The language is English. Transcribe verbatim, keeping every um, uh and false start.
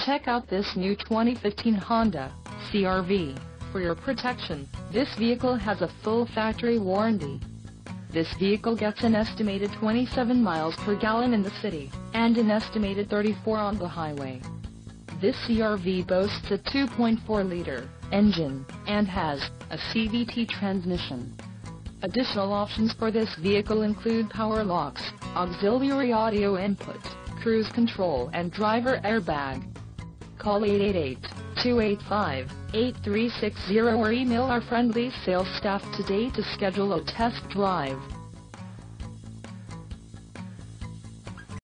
Check out this new twenty fifteen Honda C R V. For your protection, this vehicle has a full factory warranty. This vehicle gets an estimated twenty-seven miles per gallon in the city, and an estimated thirty-four on the highway. This C R V boasts a two point four liter engine, and has a C V T transmission. Additional options for this vehicle include power locks, auxiliary audio input, cruise control and driver airbag. Call eight eight eight, two eight five, eight three six zero or email our friendly sales staff today to schedule a test drive.